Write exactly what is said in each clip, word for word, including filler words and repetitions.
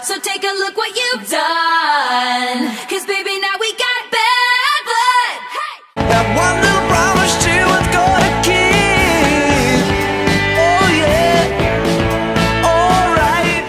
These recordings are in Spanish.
So take a look what you've done. Cause baby, now we got bad blood. Hey! That one little promise to what's gonna keep. Oh yeah, alright.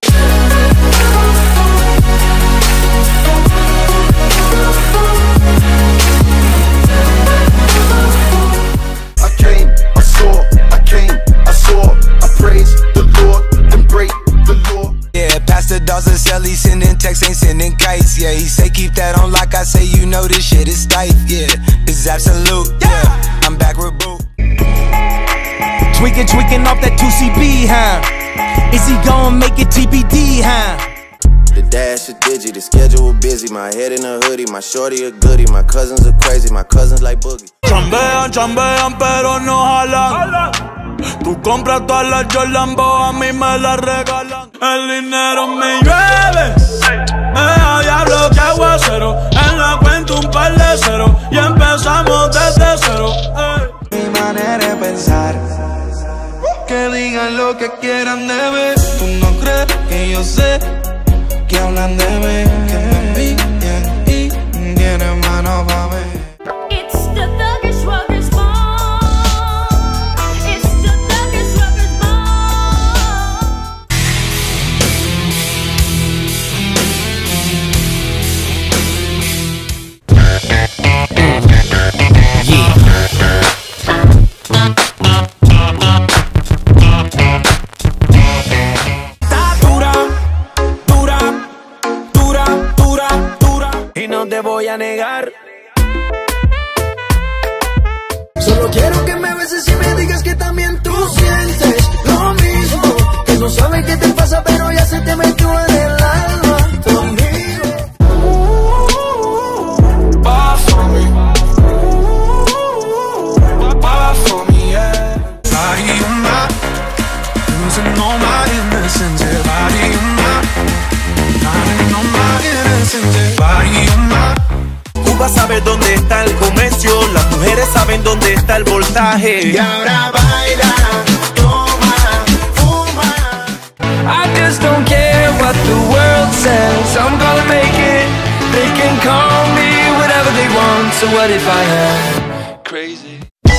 I came, I saw, I came, I saw, I praise the Lord and break the law. Yeah, Pastor Dawson Sally sending texts, ain't sending kites. Yeah, he say keep that on like I say, you know this shit is tight. Yeah, it's absolute. Yeah, I'm back with Boo. Tweaking, tweaking off that two C B, huh? Is he gon' make it T B D, huh? The dash is digi, the schedule busy. My head in a hoodie, my shorty a goodie. My cousins are crazy, my cousins like boogie. Chambean, chambean, pero no jalan. Tú compras todas las Jordan, a mí me las regalan. El dinero me llueve, me da diablo que aguacero. En la cuenta un par de cero y empezamos desde cero. Ey. Mi manera de pensar, que digan lo que quieran de mí. Tú no crees que yo sé que hablan de mí, que me pillan y tienen mano pa' mí. It's the Thuggish Ruggers ball. It's the Thuggish Ruggers ball. Dura, dura, dura, dura, dura. Y no te voy a negar. Solo quiero que me beses y me digas que también tú sientes lo mismo. Que no sabes qué te pasa, pero ya se te metió en el alma conmigo. Buy for me, buy for me, yeah. Body on my, losing all my innocence, yeah. Body on my, lying on my innocence, yeah. Body on my. Cuba sabe dónde está el comercio, las mujeres saben dónde está el voltaje. Y ahora baila, toma, fuma. I just don't care what the world says, I'm gonna make it. They can call me whatever they want, so what if I am crazy?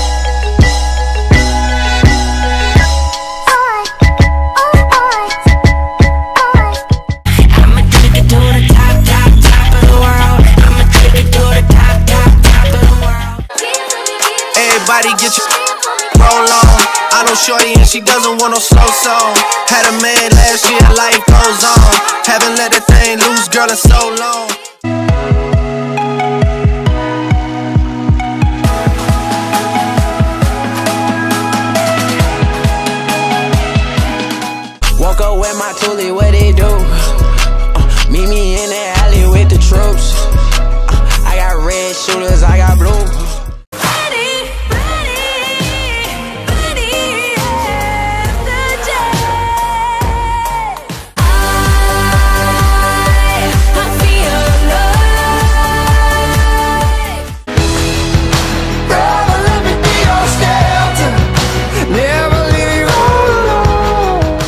I'ma take it to the top, top, top of the world. I'ma take it to the top, top, top of the world. Everybody get your roll on. I know shorty and she doesn't want no slow song. Had a man last year, life goes on. Haven't let that thing loose, girl, in so long. Woke up with my toolie, what they do? Uh, meet me in the alley with the troops. Uh, I got red shooters, I got blue. Ready, ready, ready, yeah, the jet. I, I feel alive. Brother, let me be your shelter. Never leave you all alone.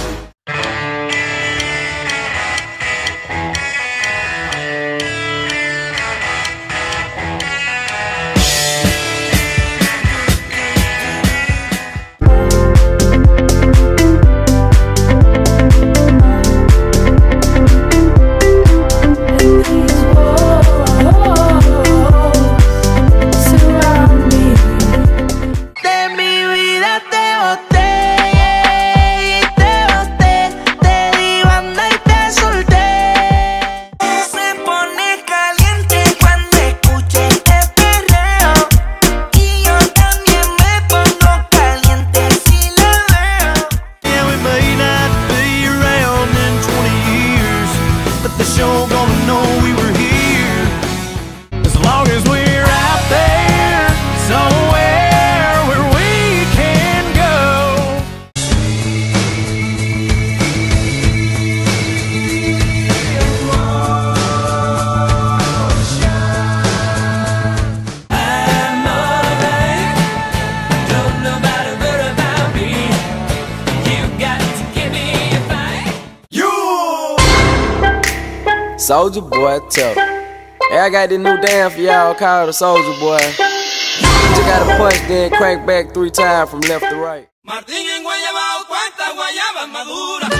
Soulja Boy tough. Hey, I got this new dance for y'all called the Soulja Boy. You just gotta punch, then crank back three times from left to right. Martín en Guayabao, cuántas guayabas maduras.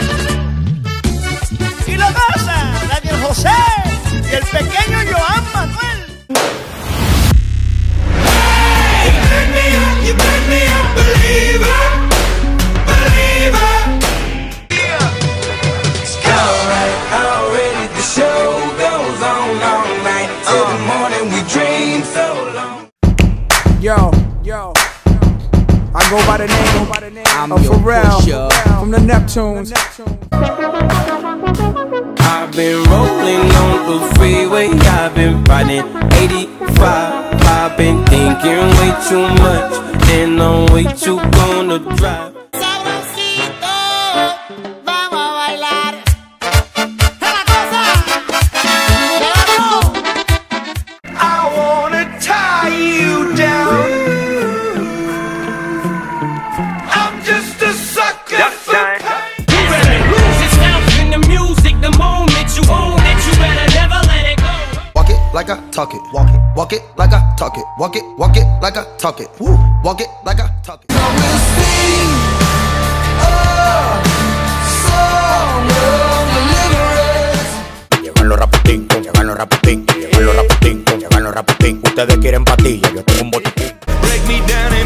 Y la casa, Daniel José y el pequeño Joan Manuel. You make me up, you make me up, believer, believer. Alright, already the show goes on all night. Till the morning we dream so long. Yo, yo, I go by the name, by the name I'm of Pharrell from the Neptunes. I've been rolling on the freeway, I've been riding eighty-five. I've been thinking way too much, and I'm way too gonna drive. I wanna tie you down. I'm just a sucker for pain. You better lose yourself in the music the moment you own it. You better never let it go. Walk it like I talk it. Walk it. Walk it like I talk it. Walk it. Walk it like I talk it. Woo. Walk it like I talk it. I will sing a song of deliverance. Llegan los raputín, llegan los raputín, llegan los raputín, llegan los raputín. Ustedes quieren patilla, yo tengo un botiquín. Break me down